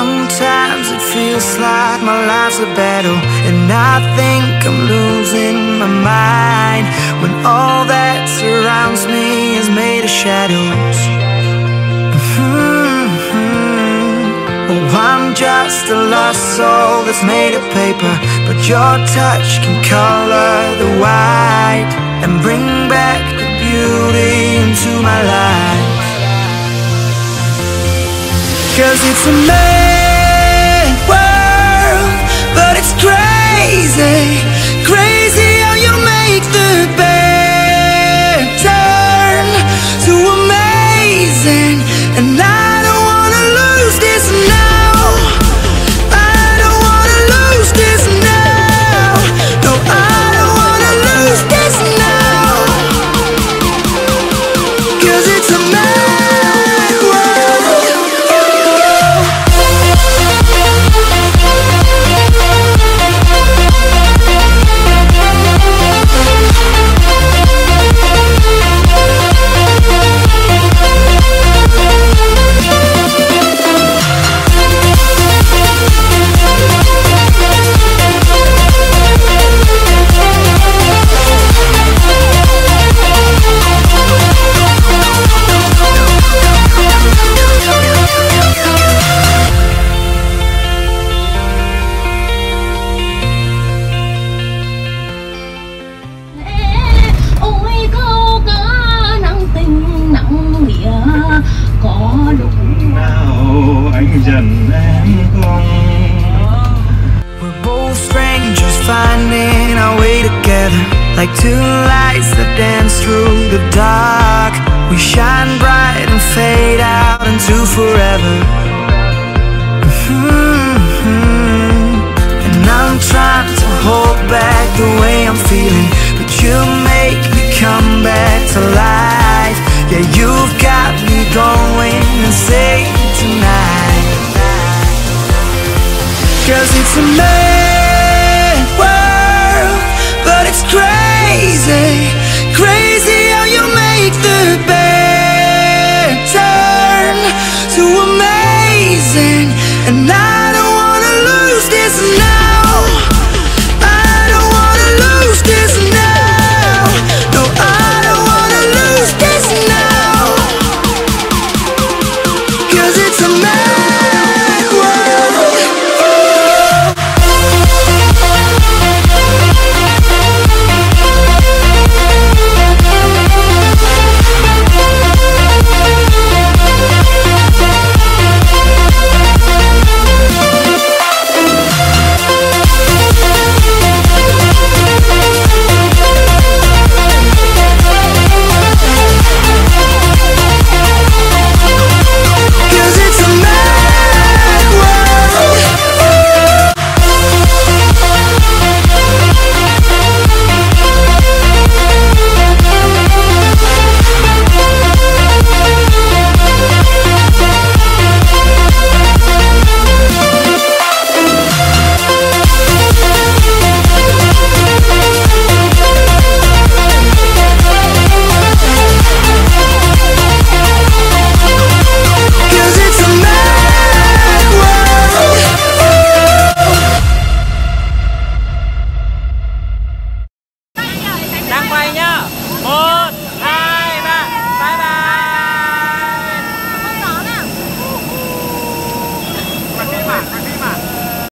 Sometimes it feels like my life's a battle, and I think I'm losing my mind when all that surrounds me is made of shadows. Oh, I'm just a lost soul that's made of paper, but your touch can color the white and bring back the beauty into my life. 'Cause it's a mad world, but it's crazy, crazy how you make the bad turn so amazing. And I don't wanna lose this now, I don't wanna lose this now, no, I don't wanna lose this now. 'Cause it's a mad world. We're both strangers finding our way together, like two lights that dance through the dark. We shine bright and fade out into forever. And I'm trying to hold back the way I'm feeling, but you make me come back to life. Yeah, you've got me going insane tonight. 'Cause it's a mad world, but it's crazy, crazy how you make the bad turn so amazing. And I don't wanna lose this now, I don't wanna lose this now, no, I don't wanna lose this now. 'Cause it's a mad world. Đang quay nhá. 1